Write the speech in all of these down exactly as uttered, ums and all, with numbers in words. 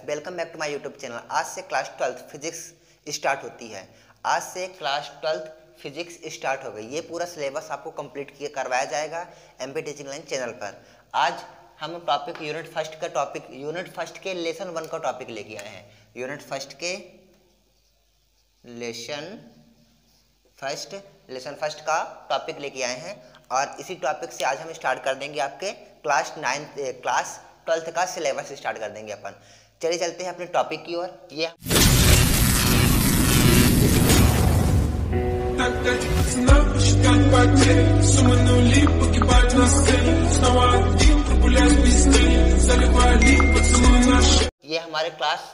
Welcome back to my YouTube channel. आज से class twelfth physics start होती है। आज से क्लास ट्वेल्थ फिजिक्स स्टार्ट हो गई। ये पूरा सिलेबस आपको कंप्लीट किया करवाया जाएगा एमपी टीचिंग लाइन चैनल पर। आज हम टॉपिक यूनिट फर्स्ट का टॉपिक यूनिट फर्स्ट के लेसन वन का टॉपिक लेके आए हैं। यूनिट फर्स्ट के लेसन फर्स्ट लेसन फर्स्ट का टॉपिक लेके आए हैं और इसी टॉपिक से आज हम स्टार्ट कर देंगे आपके क्लास नाइन्थ क्लास ट्वेल्थ का सिलेबस स्टार्ट कर देंगे अपन। चलिए चलते हैं अपने टॉपिक की ओर। ये ये हमारे क्लास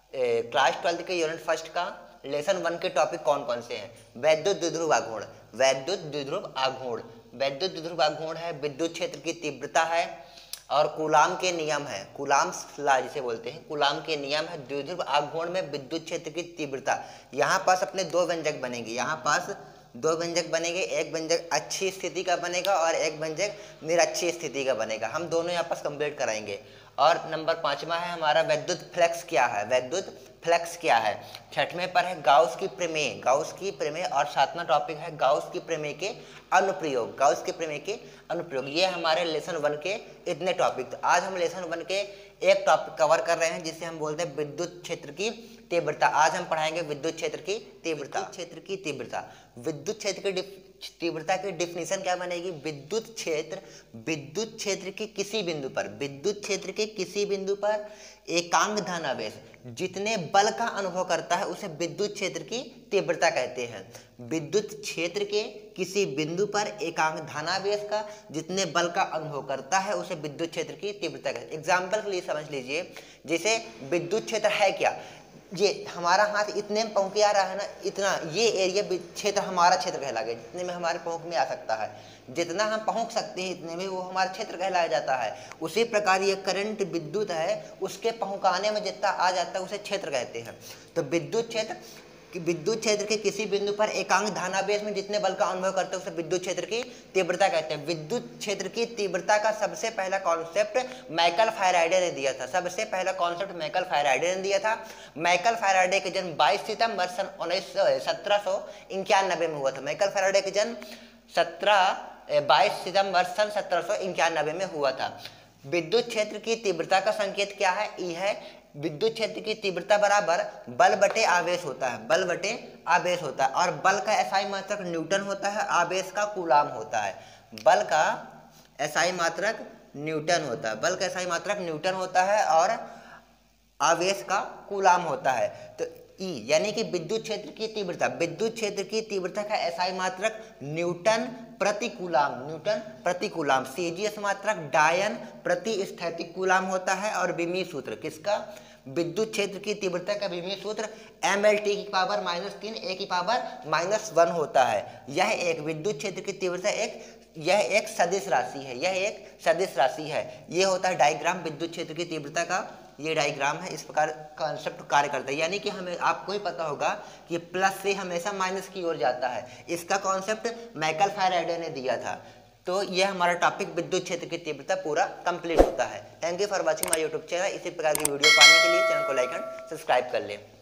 क्लास ट्वेल्थ के यूनिट फर्स्ट का लेसन वन के टॉपिक कौन कौन से हैं। वैद्युत द्विध्रुव आघूर्ण, वैद्युत द्विध्रुव आघूर्ण वैद्युत द्विध्रुव आघूर्ण है, विद्युत क्षेत्र की तीव्रता है और कूलाम के नियम है। कूलाम्स लॉ जिसे बोलते हैं, कूलाम के नियम है। द्विध्रुव आघूर्ण में विद्युत क्षेत्र की तीव्रता। यहाँ पास अपने दो व्यंजक बनेंगे, यहाँ पास दो व्यंजक बनेंगे। एक व्यंजक अच्छी स्थिति का बनेगा और एक व्यंजक निरक्षी स्थिति का बनेगा। हम दोनों यहाँ पास कंप्लीट कराएंगे। और नंबर पांचवा है हमारा वैद्युत फ्लक्स क्या है। वैद्युत फ्लक्स क्या है। छठवें पर है गाउस की प्रमेय, गाउस की प्रमेय। और सातवां टॉपिक है गाउस की प्रमेय के अनुप्रयोग, गाउस के प्रमेय के अनुप्रयोग। ये हमारे लेसन वन के इतने टॉपिक। तो आज हम लेसन वन के एक टॉपिक कवर कर रहे हैं जिसे हम बोलते हैं विद्युत क्षेत्र की तीव्रता। आज हम पढ़ाएंगे विद्युत क्षेत्र की तीव्रता। क्षेत्र की तीव्रता विद्युत क्षेत्र की तीव्रता की डिफिनीशन क्या बनेगी। विद्युत क्षेत्र विद्युत क्षेत्र के किसी बिंदु पर विद्युत क्षेत्र के किसी बिंदु पर एकांक धनावेश जितने बल का अनुभव करता है उसे विद्युत क्षेत्र की तीव्रता कहते हैं। विद्युत क्षेत्र के किसी बिंदु पर एकांक धनावेश का जितने बल का अनुभव करता है उसे विद्युत क्षेत्र की तीव्रता कहते हैं। एग्जाम्पल के लिए समझ लीजिए, जैसे विद्युत क्षेत्र है क्या, ये हमारा हाथ इतने में पहुँच आ रहा है ना, इतना ये एरिया क्षेत्र हमारा क्षेत्र कहलाएगा, जितने में हमारे पहुँच में आ सकता है। जितना हम पहुँच सकते हैं इतने में वो हमारा क्षेत्र कहलाया जाता है। उसी प्रकार ये करंट विद्युत है, उसके पहुँचाने में जितना आ जाता है उसे क्षेत्र कहते हैं। तो विद्युत क्षेत्र विद्युत क्षेत्र के किसी बिंदु पर एकांक धनावेश में जितने बल का अनुभव करते हैं उसे विद्युत क्षेत्र की तीव्रता कहते हैं। विद्युत क्षेत्र की तीव्रता का सबसे पहला कॉन्सेप्ट माइकल फैराडे ने दिया था। सबसे पहला कॉन्सेप्ट माइकल फैराडे ने दिया था। माइकल फैराडे के जन्म बाईस सितंबर सन उन्नीस सत्रह सौ इक्यानबे में हुआ था। माइकल फैराडे के जन्म सत्रह बाईस सितंबर सन सत्रह सौ इक्यानबे में हुआ था। विद्युत क्षेत्र की तीव्रता का संकेत क्या है, ई है। विद्युत क्षेत्र की तीव्रता बराबर बल बटे आवेश होता है, बल बटे आवेश होता है। और बल का एसआई मात्रक न्यूटन होता है, आवेश का कूलाम होता है। बल का एसआई मात्रक न्यूटन होता है, बल का एसआई मात्रक न्यूटन होता है और आवेश का कूलाम होता है। तो ई यानी कि विद्युत क्षेत्र की तीव्रता, विद्युत क्षेत्र की तीव्रता का एसआई मात्रक न्यूटन प्रति कूलाम, न्यूटन प्रति कूलाम। सीजीएस मात्रक डायन प्रति स्थैतिक कूलाम होता है। और विमीय सूत्र किसका, विद्युत क्षेत्र की तीव्रता का विमीय सूत्र एम एल टी की पावर माइनस तीन ए की पावर माइनस वन होता है। यह एक विद्युत क्षेत्र की तीव्रता एक यह एक सदिश राशि है, यह एक सदिश राशि है। यह होता है डायग्राम विद्युत क्षेत्र की तीव्रता का, ये डायग्राम है। इस प्रकार कॉन्सेप्ट कार्य करता है। यानी कि हमें आपको ही पता होगा कि प्लस से हमेशा माइनस की ओर जाता है। इसका कॉन्सेप्ट माइकल फैराडे ने दिया था। तो यह हमारा टॉपिक विद्युत क्षेत्र की तीव्रता पूरा कंप्लीट होता है। Thank you for watching my YouTube channel. इसी प्रकार की वीडियो पाने के लिए चैनल को लाइक एंड सब्सक्राइब कर लें।